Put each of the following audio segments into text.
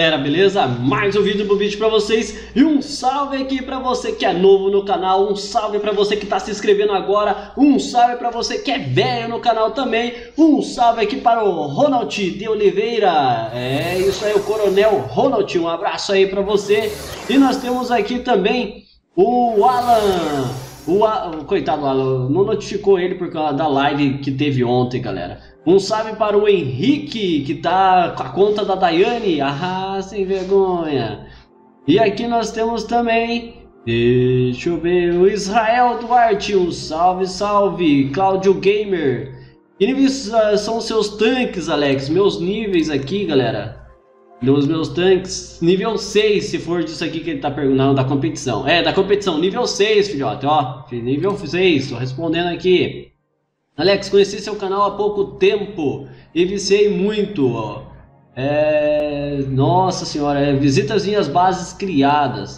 galera, beleza? Mais um vídeo pra vocês e um salve aqui pra você que é novo no canal, um salve pra você que tá se inscrevendo agora, um salve pra você que é velho no canal também, um salve aqui para o Ronald de Oliveira, é isso aí, o Coronel Ronald, um abraço aí pra você. E nós temos aqui também o Alan, coitado do Alan, não notificou ele por causa da live que teve ontem, galera. Um salve para o Henrique, que tá com a conta da Daiane, sem vergonha. E aqui nós temos também, deixa eu ver, o Israel Duarte, um salve, salve. Cláudio Gamer. Que níveis são seus tanques, Alex? Meus níveis aqui, galera. Dos meus tanques, nível 6, se for disso aqui que ele tá perguntando, da competição. É, da competição, nível 6, filhote, ó. Nível 6, tô respondendo aqui. Alex, conheci seu canal há pouco tempo e viciei muito. Nossa senhora, visita as minhas bases criadas.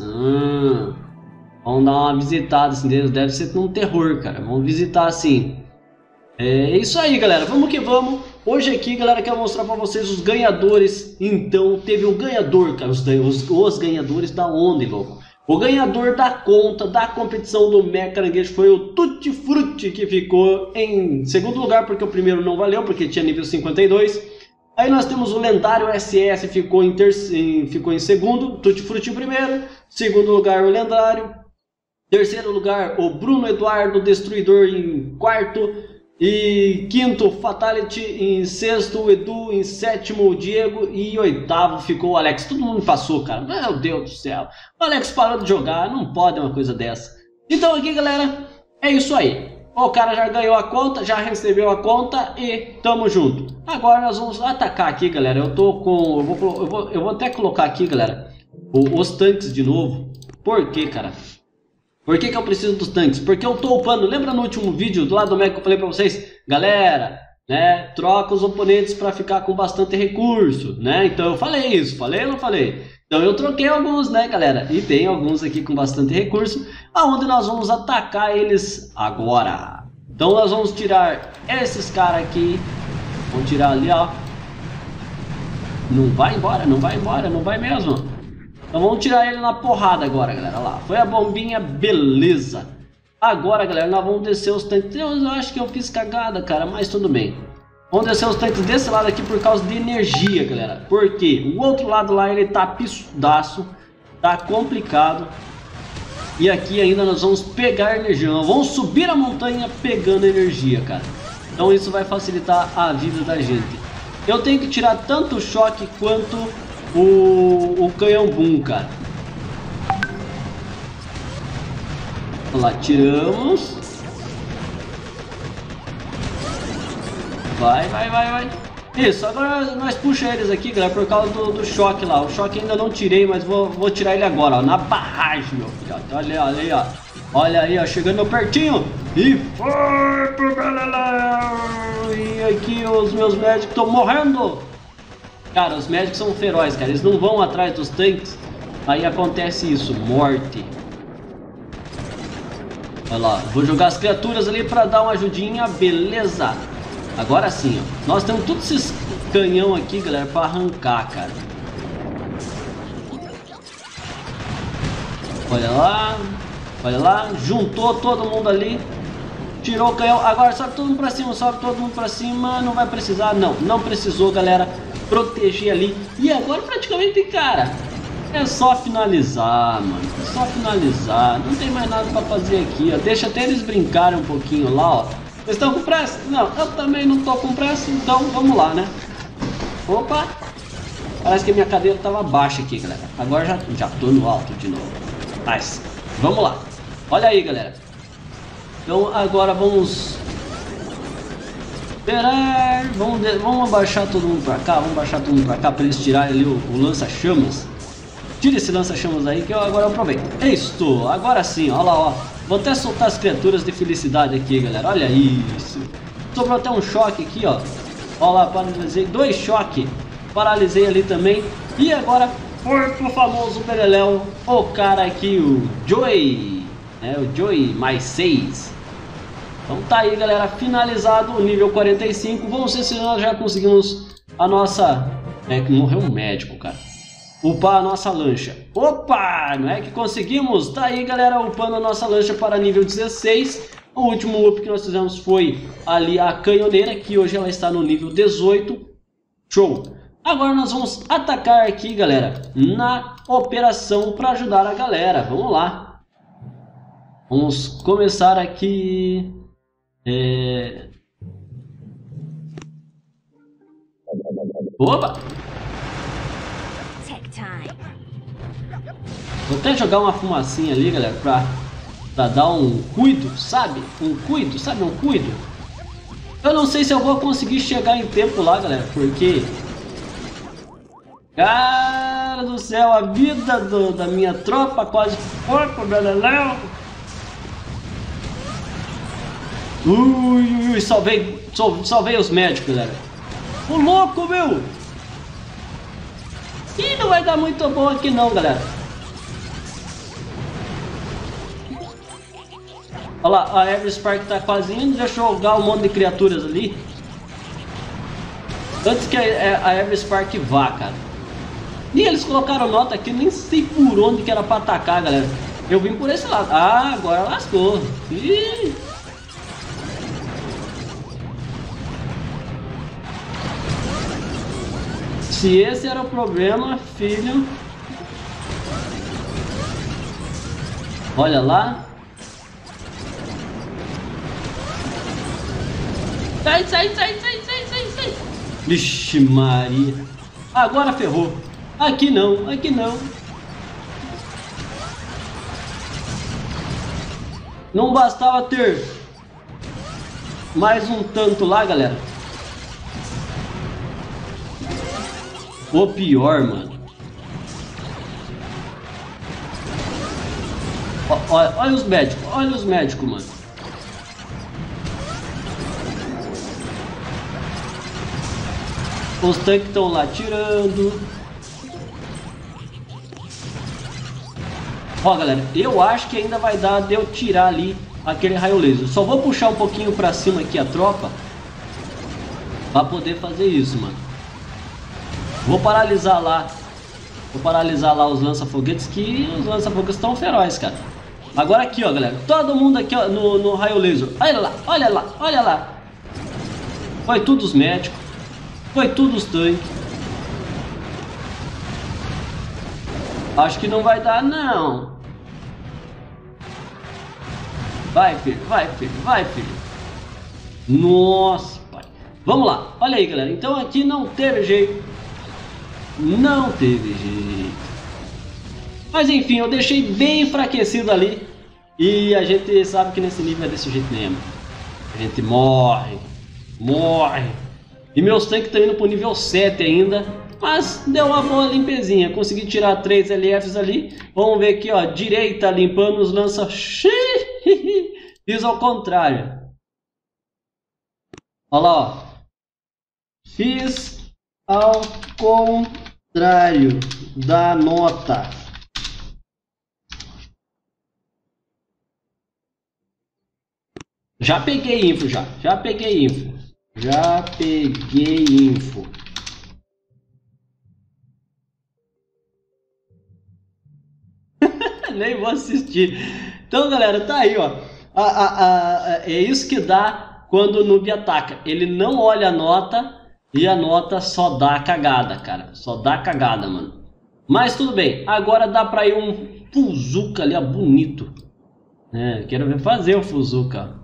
Vamos dar uma visitada, assim, deve ser um terror, cara. Vamos visitar assim. É isso aí, galera, vamos que vamos. Hoje aqui, galera, quero mostrar pra vocês os ganhadores. Então, teve um ganhador, cara, os ganhadores da onde, louco? O ganhador da conta da competição do Mega Caranguejo foi o Tutti Frutti, que ficou em segundo lugar, porque o primeiro não valeu, porque tinha nível 52. Aí nós temos o lendário SS, ficou em segundo, Tutti Frutti em primeiro. Segundo lugar, o lendário. Terceiro lugar, o Bruno Eduardo Destruidor em quarto. E quinto, Fatality, em sexto, o Edu, em sétimo, o Diego, e oitavo ficou o Alex. Todo mundo passou, cara. Meu Deus do céu. O Alex parou de jogar, não pode uma coisa dessa. Então aqui, galera, é isso aí. O cara já ganhou a conta, já recebeu a conta e tamo junto. Agora nós vamos atacar aqui, galera. Eu tô com... Eu vou até colocar aqui, galera, os tanques de novo. Por quê, cara? Por que eu preciso dos tanques? Porque eu tô upando. Lembra no último vídeo do lado do Mega que eu falei pra vocês? Galera, né? Troca os oponentes pra ficar com bastante recurso, né? Então eu falei isso. Falei ou não falei? Então eu troquei alguns, né, galera? E tem alguns aqui com bastante recurso, aonde nós vamos atacar eles agora. Então nós vamos tirar esses caras aqui. Vamos tirar ali, ó. Não vai embora, não vai embora, não vai mesmo. Então vamos tirar ele na porrada agora, galera. Olha lá, foi a bombinha, beleza. Agora, galera, nós vamos descer os tanques. Eu acho que eu fiz cagada, cara, mas tudo bem. Vamos descer os tanques desse lado aqui por causa de energia, galera. Porque o outro lado lá, ele tá pissudaço, tá complicado. E aqui ainda nós vamos pegar energia. Nós vamos subir a montanha pegando energia, cara. Então isso vai facilitar a vida da gente. Eu tenho que tirar tanto o choque quanto o canhão boom, cara. Vamos lá, tiramos. Vai. Isso, agora nós puxa eles aqui, galera, por causa do choque lá. O choque ainda não tirei, mas vou tirar ele agora, ó, na barragem, meu filhote. Olha aí, ó. Olha aí, ó, chegando pertinho. E foi pro galera. E aqui os meus médicos estão morrendo. Cara, os médicos são ferozes, cara. Eles não vão atrás dos tanques. Aí acontece isso, morte. Olha lá, vou jogar as criaturas ali pra dar uma ajudinha, beleza. Agora sim, ó. Nós temos todos esses canhão aqui, galera, pra arrancar, cara. Olha lá, juntou todo mundo ali. Tirou o canhão, agora sobe todo mundo pra cima, sobe todo mundo pra cima. Não vai precisar, não precisou, galera. Proteger ali. E agora praticamente, cara, é só finalizar, mano. É só finalizar. Não tem mais nada pra fazer aqui, ó. Deixa até eles brincarem um pouquinho lá, ó. Vocês estão com pressa? Não, eu também não tô com pressa, então vamos lá, né? Opa! Parece que minha cadeira tava baixa aqui, galera. Agora já tô no alto de novo. Mas, vamos lá. Olha aí, galera. Então agora vamos... esperar, vamos abaixar todo mundo pra cá, pra eles tirarem ali o lança-chamas. Tira esse lança-chamas aí que eu agora aproveito. É isso, agora sim, olha lá, ó. Vou até soltar as criaturas de felicidade aqui, galera, olha isso. Sobrou até um choque aqui, ó. Olha lá, paralisei, 2 choques. Paralisei ali também. E agora foi pro famoso Beleléu, o cara aqui, o Joey. O Joey mais 6. Então tá aí, galera, finalizado o nível 45. Vamos ver se nós já conseguimos a nossa... que morreu um médico, cara. upar a nossa lancha. Opa, não é que conseguimos? Tá aí, galera, upando a nossa lancha para nível 16. O último up que nós fizemos foi ali a canhoneira, que hoje ela está no nível 18. Show! Agora nós vamos atacar aqui, galera, na operação para ajudar a galera. Vamos lá. Vamos começar aqui... Opa! Vou até jogar uma fumacinha ali, galera, pra dar um cuido, sabe? Um cuido, sabe? Um cuido. Eu não sei se eu vou conseguir chegar em tempo lá, galera, porque... Cara do céu, a vida da minha tropa quase foi pro beleléu. Ui, salvei os médicos, galera. O louco, meu! Ih, não vai dar muito bom aqui não, galera. Olha lá, a Every Spark tá quase indo. Deixa eu jogar um monte de criaturas ali antes que a Every Spark vá, cara. E eles colocaram nota aqui, nem sei por onde que era pra atacar, galera. Eu vim por esse lado. Ah, agora lascou. Ih. Se esse era o problema, filho. Olha lá. Sai. Vixe Maria. Agora ferrou. Aqui não. Não bastava ter mais um tanto lá, galera. O pior, mano. Olha os médicos, mano. Os tanques estão lá tirando. Ó, galera, eu acho que ainda vai dar de eu tirar ali aquele raio laser. Só vou puxar um pouquinho pra cima aqui a tropa pra poder fazer isso, mano. Vou paralisar lá os lança-foguetes, que os lança-foguetes estão ferozes, cara. Agora aqui, ó, galera. Todo mundo aqui, ó, no raio laser. Olha lá. Foi tudo os médicos. Foi tudo os tanques. Acho que não vai dar, não. Vai, filho. Nossa, pai. Vamos lá. Olha aí, galera. Então aqui não teve jeito. Mas enfim, eu deixei bem enfraquecido ali. E a gente sabe que nesse nível é desse jeito mesmo. A gente morre. E meus tanques estão indo pro nível 7 ainda. Mas deu uma boa limpezinha. Consegui tirar 3 LFs ali. Vamos ver aqui, ó. Direita limpando os lança. Fiz ao contrário. Olha lá, ó. Fiz ao contrário da nota. Já peguei info, já peguei info. Nem vou assistir. Então, galera, tá aí, ó. É isso que dá quando o noob ataca. Ele não olha a nota e a nota só dá cagada, cara. Só dá cagada, mano. Mas tudo bem. Agora dá pra ir um Fuzuka ali, ó, bonito. Quero ver fazer o Fuzuka.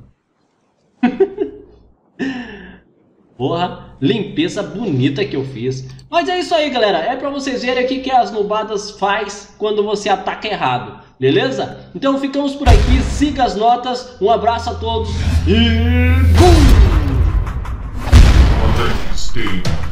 Porra, limpeza bonita que eu fiz. Mas é isso aí, galera. É pra vocês verem aqui que as nubadas faz quando você ataca errado. Beleza? Então ficamos por aqui. Siga as notas. Um abraço a todos. E... BUM!